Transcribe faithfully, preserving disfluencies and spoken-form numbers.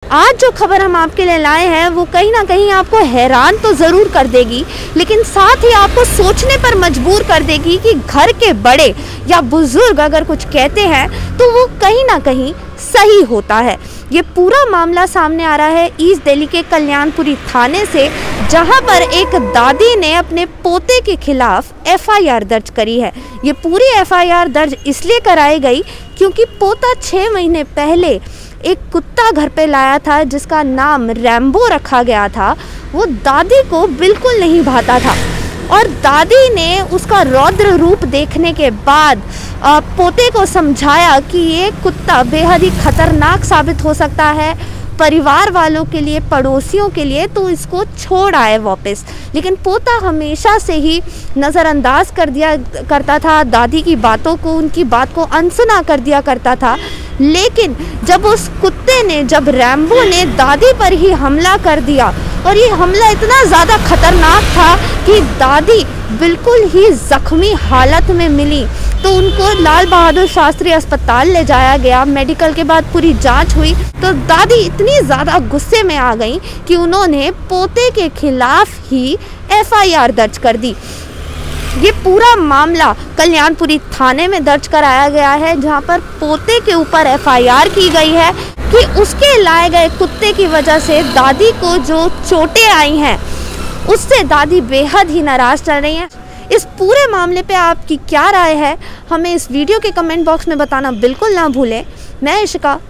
आज जो खबर हम आपके लिए लाए हैं वो कहीं ना कहीं आपको हैरान तो ज़रूर कर देगी, लेकिन साथ ही आपको सोचने पर मजबूर कर देगी कि घर के बड़े या बुजुर्ग अगर कुछ कहते हैं तो वो कहीं ना कहीं सही होता है। ये पूरा मामला सामने आ रहा है ईस्ट दिल्ली के कल्याणपुरी थाने से, जहां पर एक दादी ने अपने पोते के खिलाफ एफ आई आर दर्ज करी है। ये पूरी एफ आई आर दर्ज इसलिए कराई गई क्योंकि पोता छः महीने पहले एक कुत्ता घर पे लाया था जिसका नाम रैम्बो रखा गया था। वो दादी को बिल्कुल नहीं भाता था और दादी ने उसका रौद्र रूप देखने के बाद पोते को समझाया कि ये कुत्ता बेहद ही खतरनाक साबित हो सकता है परिवार वालों के लिए, पड़ोसियों के लिए, तो इसको छोड़ आए वापस। लेकिन पोता हमेशा से ही नज़रअंदाज कर दिया करता था दादी की बातों को, उनकी बात को अनसुना कर दिया करता था। लेकिन जब उस कुत्ते ने, जब रैम्बो ने दादी पर ही हमला कर दिया और ये हमला इतना ज़्यादा खतरनाक था कि दादी बिल्कुल ही ज़ख्मी हालत में मिली, तो उनको लाल बहादुर शास्त्री अस्पताल ले जाया गया। मेडिकल के बाद पूरी जांच हुई तो दादी इतनी ज़्यादा गुस्से में आ गई कि उन्होंने पोते के खिलाफ ही एफ आई आर दर्ज कर दी। ये पूरा मामला कल्याणपुरी थाने में दर्ज कराया गया है, जहां पर पोते के ऊपर एफ आई आर की गई है कि उसके लाए गए कुत्ते की वजह से दादी को जो चोटें आई हैं उससे दादी बेहद ही नाराज़ चल रही हैं। इस पूरे मामले पे आपकी क्या राय है, हमें इस वीडियो के कमेंट बॉक्स में बताना बिल्कुल ना भूलें। मैं इशिका,